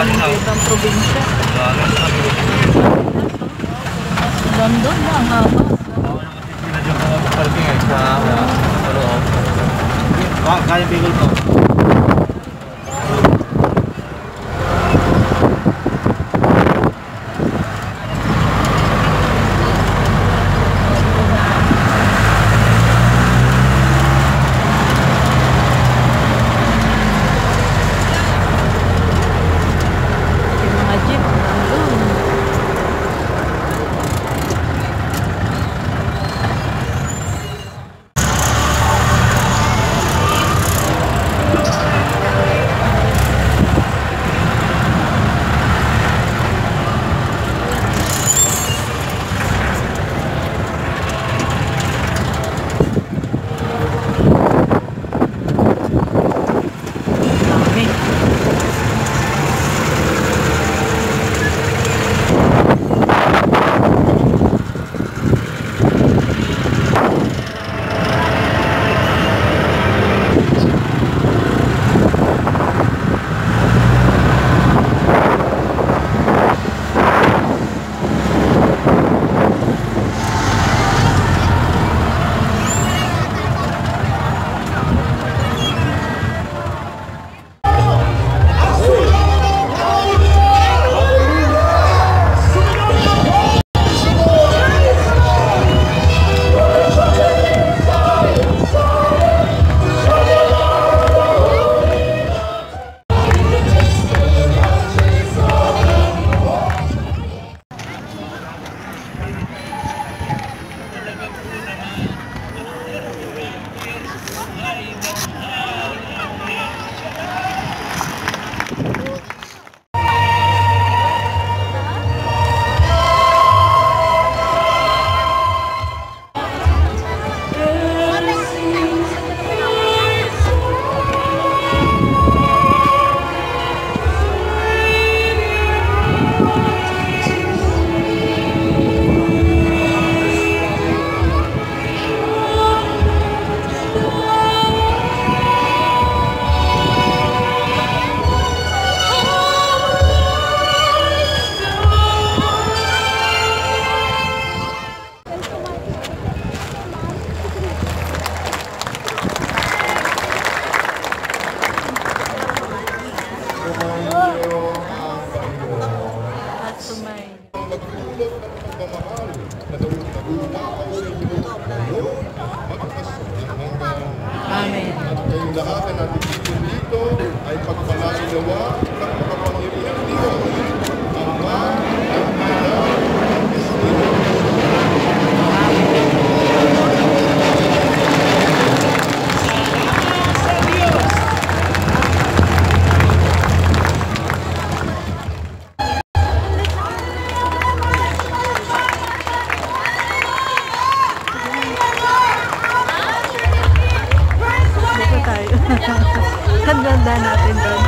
ibang probinsya. London na, ang haba. Sinadyo ko mag-parking sa loob. Kaya bigol ko. Amen. At kayong lahat na natin dito ay pagpalainawa ng makapangyarihan ng Diyos. Ama, ang Anak, ang Espiritu. Ganda natin doon.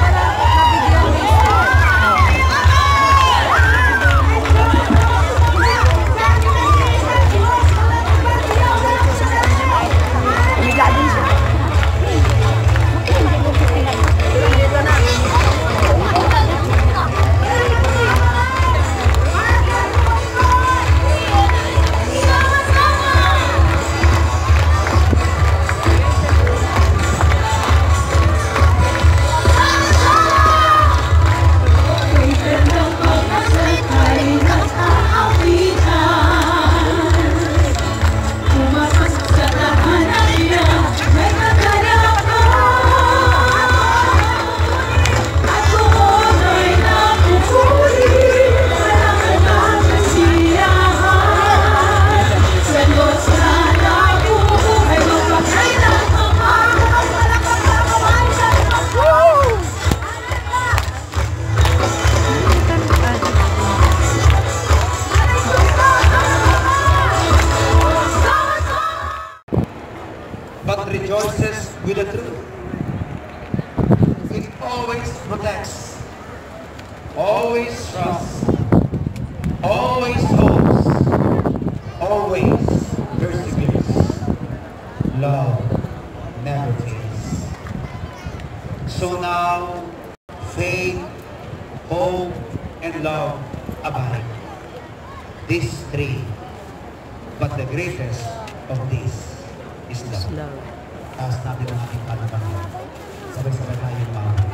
But rejoices with the truth. It always protects, always trusts, always hopes, always perseveres. Love never fails. So now, faith, hope, and love abide. These three, but the greatest of these is love. Love. Taas natin ang ating pananampalataya. Sabay-sabay tayong mawag.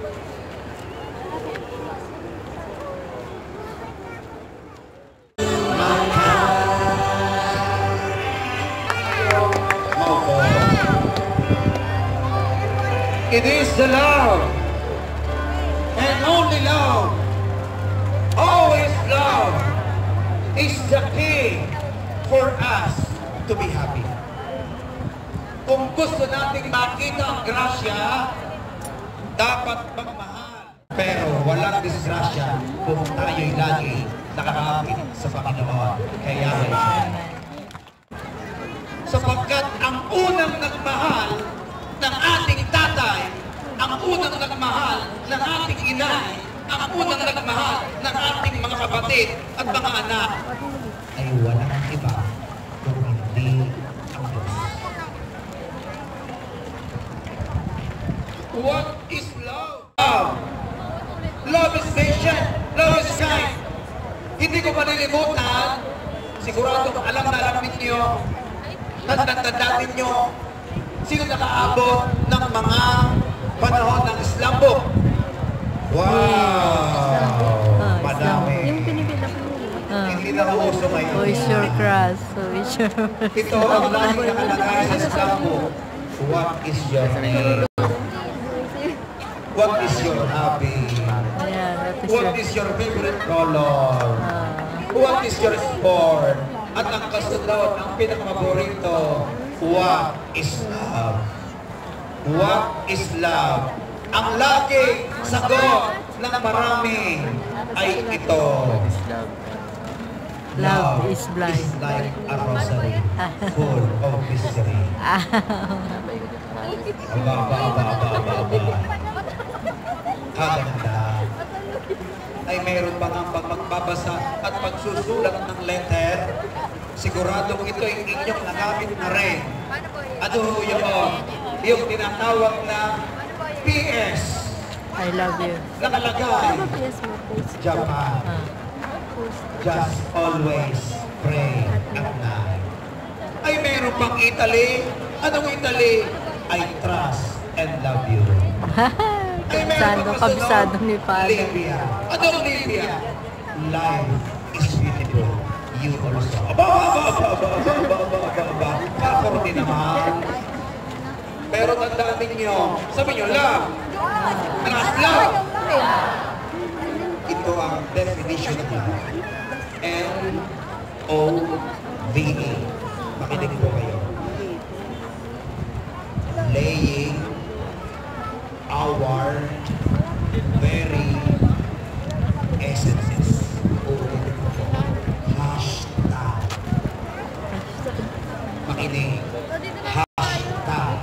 It is the love, and only love, always love, is the key for us to be happy. Kung gusto nating makita ang grasya, dapat magmahal. Pero walang disgrasya kung tayo'y lagi nakakapit sa Panginoon. Kaya sapagkat ang unang nagmahal ng ating tatay, ang unang nagmahal ng ating inay, ang unang nagmahal ng ating mga kapatid at mga anak, ay walang iba kung hindi ang Diyos. What is love? Love is patient. Love is kind. Hindi ko malilimutan, siguradong alam na alam ninyo, tanda ninyo, sino nakaabot ng mga panahon ng Islam book? Wow! Madami. Yung pinipila ko Hindi na uso ngayon. Who is your crush? Who is your... Ito ang lagi nakalagay sa Islam book. What is your name? What is your hobby? Ayan, What is your favorite color? What is your sport? At ang kasunod, ang pinakapaborito, what is love? What is love? Ang lagi sagot ng marami ay ito. Love is blind. Is like a rosary full of mystery. Kaganda. Ay mayroon pa nga pag magbabasa at pagsusulat ng letter, siguradong ito ay inyong nagamit na rin. Ano yung tinatawag na PS. I love you. Nakalagay. Japan. Just always pray at night. Ay meron pang Italy. Anong Italy? I trust and love you. Kabisado ni Father. Libya. Anong Libya? Life is beautiful. You also. Kakaro din naman. Pero tandaan ninyo, sabi nyo, love. Trust love. Ito ang definition ng love. L-O-V-E. Makinig po kayo. Laying our very essences. Hashtag. Makinig. Hashtag.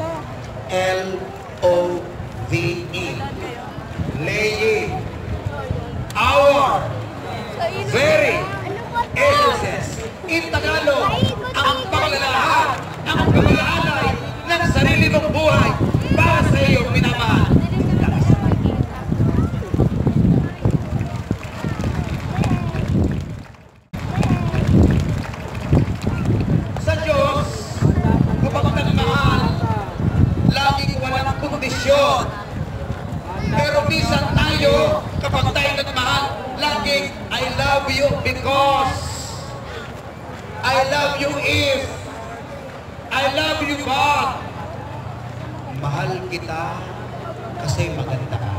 L-O-V-E. Laying our very essences. In Tagalog, ang paglalahad, ang paglalaalay ng sarili mong buhay para sa iyong minamahal. Sa Diyos, kapag nagmahal, laging walang kondisyon. Pero minsan tayo, kapag tayo nagmahal, laging I love you because, I love you if, I love you but. Mahal kita kasi maganda ka.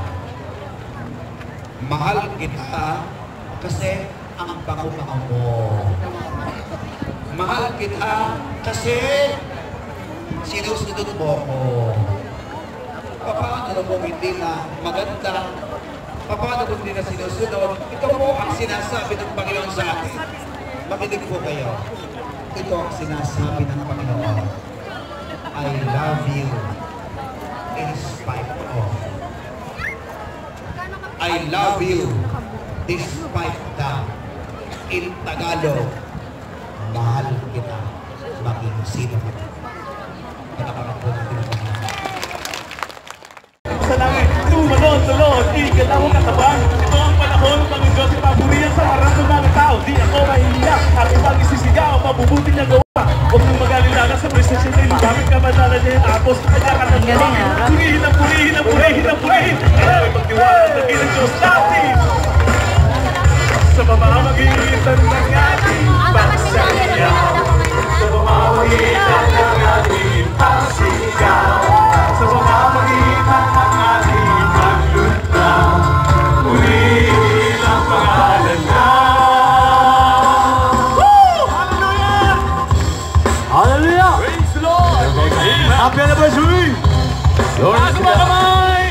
Mahal kita kasi ang bango-bango mo. Mahal kita kasi sinusunod mo ko. Paano kung hindi na maganda? Paano kung hindi na sinusunod? Ito po ang sinasabi ng Panginoon sa atin. Makinig po kayo. Ito ang sinasabi ng Panginoon. I love you in spite of. I love you despite that. In Tagalog, mahal kita maging sino ka. Panapakan po natin ang Panginoon. Sa langit, tumalon, tulon, ikot ang katawan. Ito ang mabubuti niya gawa. Huwag mong mag-alala sa prestasyon nila. Bakit ka madala niya yung apos? Kaya ka Ang galing, ah. purihin ang purihin ang purihin ang purihin. Ay, magtiwala na ng Diyos natin. Sa pamamagitan ng ating pagsaya. Sa pamamagitan ng ating pagsigaw. Sa pamamagitan ng ating paglutang. Purihin ang pangalan na. Hallelujah! Praise the Lord! Happy anniversary! Lord, Taas mo kamay!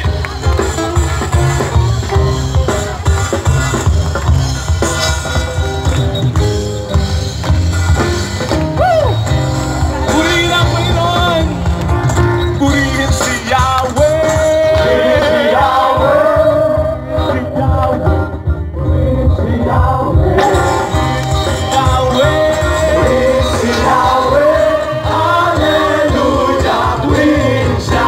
Purihin ang Panginoon! Purihin si Yahweh! Si Yahweh! Si Yahweh! Si Yahweh! Yahweh! Si Yahweh! Hallelujah! Purihin siya!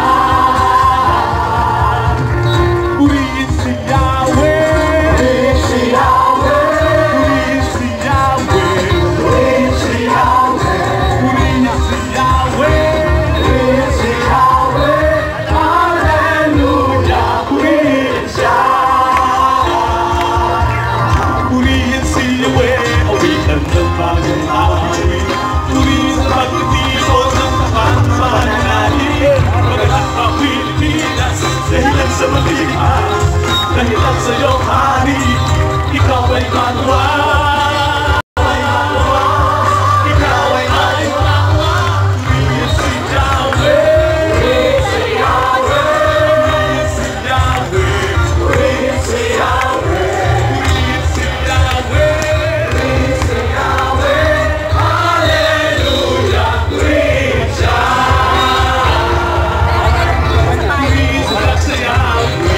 Purihin si Yahweh! Purihin si Yahweh! Purihin si Yahweh! Purihin si Yahweh! Purihin si Yahweh! Purihin si Yahweh! Hallelujah! Purihin siya! Purihin si Yahweh! Awitan ng bagong awit! Purihin sa pagtitipon ng kapanmananalig! Magalang ang Pilipinas! Dahilan sa matilikha! Dahilan sa iyong hari! Ikaw ay manawa! Ikaw ay manawa! Purihin si Yahweh! Purihin si Yahweh! Purihin si Yahweh! Purihin si Yahweh! Purihin si Yahweh! Purihin si Yahweh! Hallelujah! Purihin siya! Purihin sa Yahweh!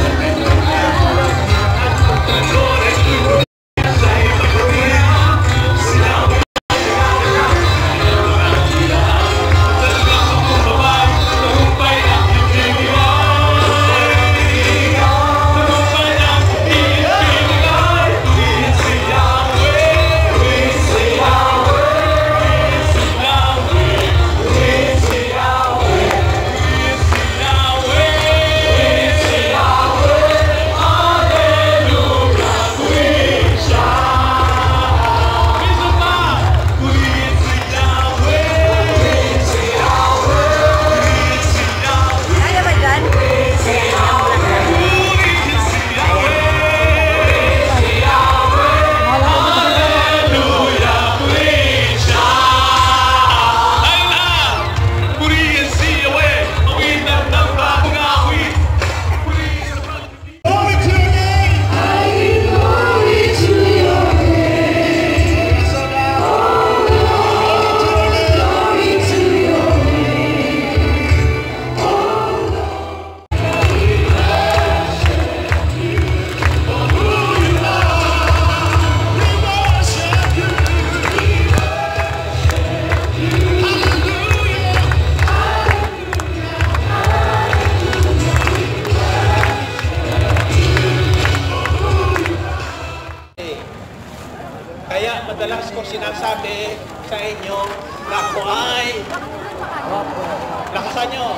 Kaya madalas ko sinasabi sa inyo na ako ay lakasan nyo.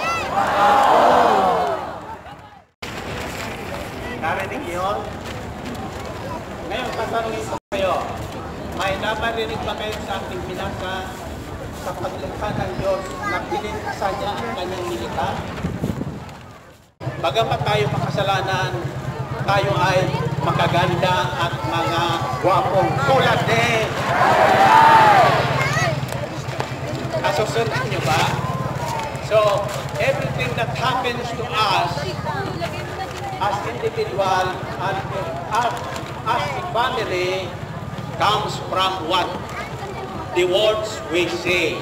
Narinig yun? Ngayon, tatanungin ko kayo. May nabarinig ba kayo sa ating binasa sa paglikha ng Diyos na pininasa niya ang kanyang nilikha? Bagamat tayo makasalanan, tayo ay magaganda at mga gwapong tulad din. Nasusunod nyo ba? So, everything that happens to us as individual and as a family comes from what? The words we say.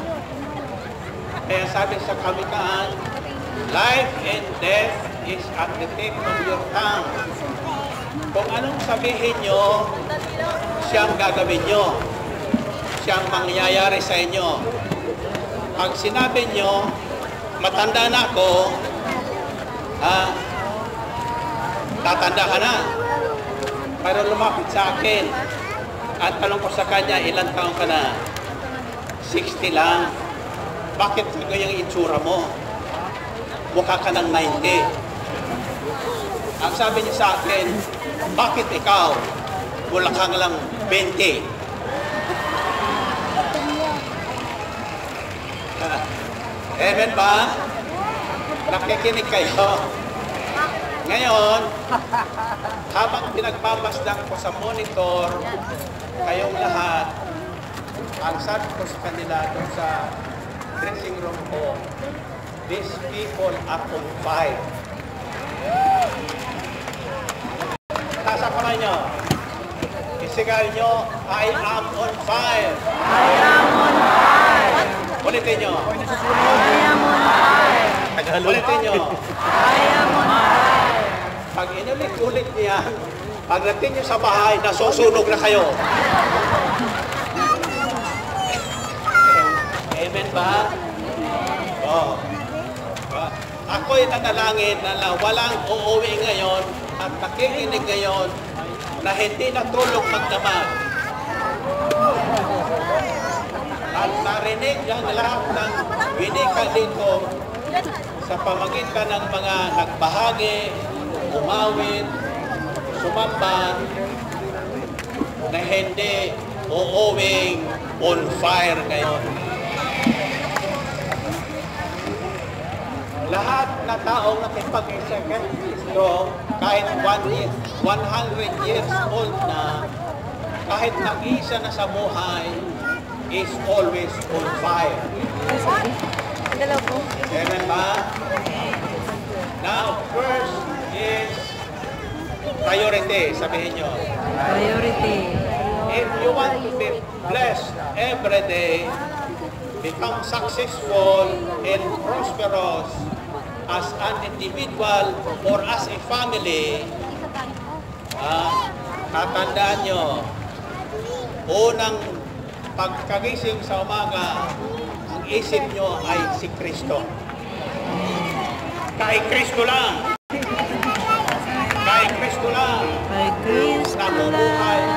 Kaya sabi sa Kawikaan, life and death is at the tip of your tongue. Kung anong sabihin nyo, siyang gagawin nyo. Siyang mangyayari sa inyo. Pag sinabi nyo, matanda na ako, tatanda ka na. Pero lumapit sa akin at tanong ko sa kanya, ilang taon ka na? 60 lang. Bakit ganyan yung itsura mo? Mukha ka ng 90. Ang sabi niya sa akin, bakit ikaw? Wala kang lang 20. Amen ba? Nakikinig kayo? Ngayon, habang pinagpapasdan ko sa monitor, kayong lahat, ang sabi ko sa kanila doon sa dressing room ko, these people are on fire. Taas ang kamay nyo. Isigal nyo, I am on fire. I am on fire. Ulitin nyo. I am on fire. Ulitin nyo. I am on fire. Pag inulit-ulit niya, pagdating nyo sa bahay, nasusunog na kayo. Amen ba? Oo. Ako'y nanalangin na walang uuwi ngayon at nakikinig ngayon na hindi natulog magdamag. At narinig ang lahat ng winika dito sa pamagitan ng mga nagbahagi, umawit, sumamba, na hindi uuwing on fire ngayon. Lahat na taong nakipag-isa kay Kristo, kahit 100 years old na, kahit nag-isa na sa buhay, is always on fire. Amen ba? Now, first is priority, sabihin nyo. Priority. If you want to be blessed every day, become successful and prosperous as an individual or as a family, tatandaan nyo, unang pagkagising sa umaga, ang isip nyo ay si Kristo. Kay Kristo lang. Kay Kristo lang. Kay Kristo Nabubuhay